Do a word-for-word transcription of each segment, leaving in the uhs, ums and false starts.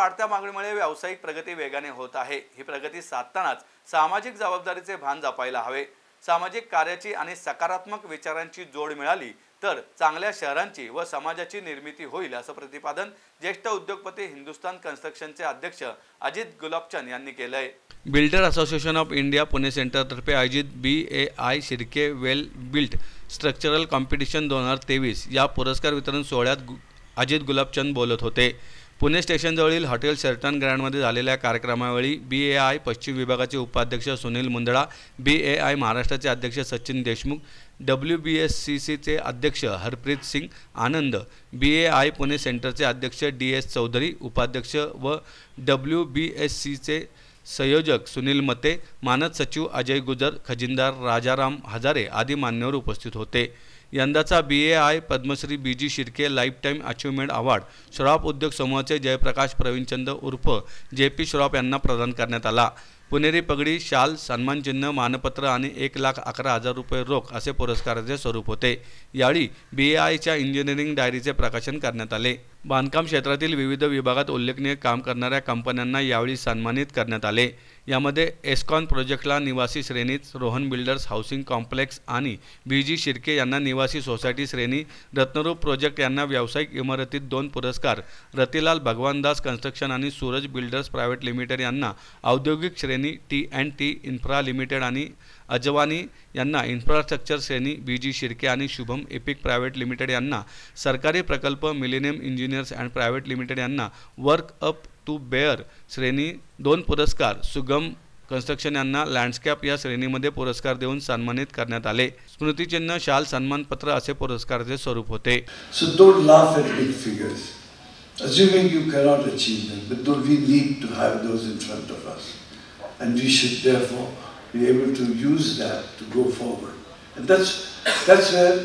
वाढत्या मागणीमुळे व्यावसायिक प्रगती वेगाने होत आहे। ही प्रगती साधतानाच सामाजिक जबाबदारीचे भान जपायला हवे। सामाजिक कार्याची आणि सकारात्मक विचारांची जोड मिळाली तर चांगल्या शहरांची व समाजाची निर्मिती होईल, असं प्रतिपादन ज्येष्ठ उद्योगपती हिंदुस्तान कन्स्ट्रक्शनचे अध्यक्ष अजित गुलाबचंद यांनी केलंय। Builder association of India Pune सेंटरतर्फे आयोजित B A I Shirke well built structural competition दोन हजार तेवीस या पुरस्कार वितरण सोहळ्यात अजित गुलाबचंद बोलत होते। पुणे स्टेशनजवळील हॉटेल शेल्टन ग्रँडमध्ये झालेल्या कार्यक्रमावेळी बी ए आय पश्चिम विभागाचे उपाध्यक्ष Sunil Mundada, B A I महाराष्ट्राचे अध्यक्ष Sachin Deshmukh, W B S C सीचे अध्यक्ष Harpreet Singh Anand, B A I Pune सेंटरचे अध्यक्ष डी एस चौधरी उपाध्यक्ष व डब्ल्यू बी एस सीचे संयोजक सुनील मते, मानद सचिव अजय गुजर, खजिनदार राजाराम हजारे आदी मान्यवर उपस्थित होते। यंदाचा B A I Padmashri B G Shirke life time achievement award Shroff उद्योग समूहाचे जयप्रकाश प्रवीणचंद उर्फ जे पी श्रॉफ यांना प्रदान करण्यात आला। पुणेरी पगडी, शाल, सन्मानचिन्ह, मानपत्र आणि एक लाख अकरा हजार रुपये रोख असे पुरस्काराचे स्वरूप होते। यावेळी बी ए आयच्या इंजिनिअरिंग डायरीचे प्रकाशन करण्यात आले। बांधकाम क्षेत्रातील विविध विभागात उल्लेखनीय काम करणाऱ्या कंपन्यांना यावेळी सन्मानित करण्यात आले। यामध्ये एस्कॉन प्रोजेक्टला निवासी श्रेणीत, रोहन बिल्डर्स हाऊसिंग कॉम्प्लेक्स आणि बी जी शिर्के यांना निवासी सोसायटी श्रेणी, रत्नरूप प्रोजेक्ट यांना व्यावसायिक इमारतीत दोन पुरस्कार, रतिलाल भगवानदास कन्स्ट्रक्शन आणि सूरज बिल्डर्स प्रायव्हेट लिमिटेड यांना औद्योगिक श्रेणी, T and T infra limited आणि अजवानी यांना इन्फ्रास्ट्रक्चर श्रेणी, बी जी शिर्के आणि शुभम एपिक प्रायव्हेट लिमिटेड यांना सरकारी प्रकल्प, millennium engineers and private limited यांना वर्क अप टू बेअर श्रेणी दोन पुरस्कार, सुगम कन्स्ट्रक्शन यांना लँडस्केप या श्रेणीमध्ये पुरस्कार देऊन सन्मानित करण्यात आले। स्मृतिचिन्ह, शाल, सन्मानपत्र असे पुरस्काराचे स्वरूप होते। So don't laugh at big figures, assuming you cannot achieve them, but don't we need to have those in front of us, and we should therefore be able to use that to go forward. And that's that's where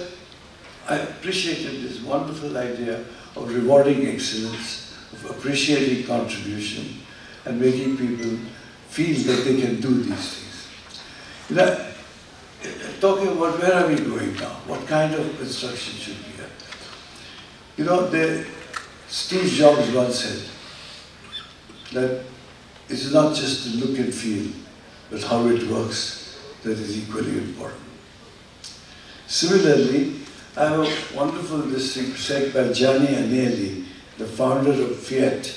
I appreciated this wonderful idea of rewarding excellence, of appreciating contribution, and making people feel that they can do these things. You know, talking about where are we going now? What kind of construction should we have? You know, the, Steve Jobs once said that it's not just the look and feel, but how it works that is equally important. Similarly, I have a wonderful this thing said by Gianni Agnelli, the founder of Fiat,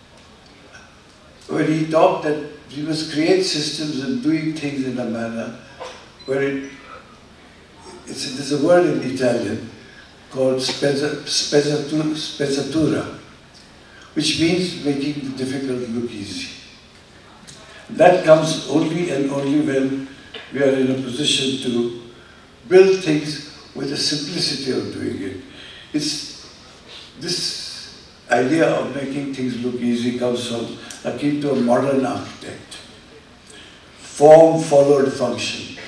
where he talked that we must create systems and doing things in a manner where it, it's, there's a word in Italian called spezzatura, spezzatura, which means making the difficult look easy. That comes only and only when we are in a position to build things with the simplicity of doing it. It's this idea of making things look easy comes from akin to a modern architect. Form followed function.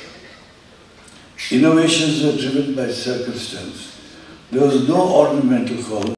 Innovations were driven by circumstance. There was no ornamental form.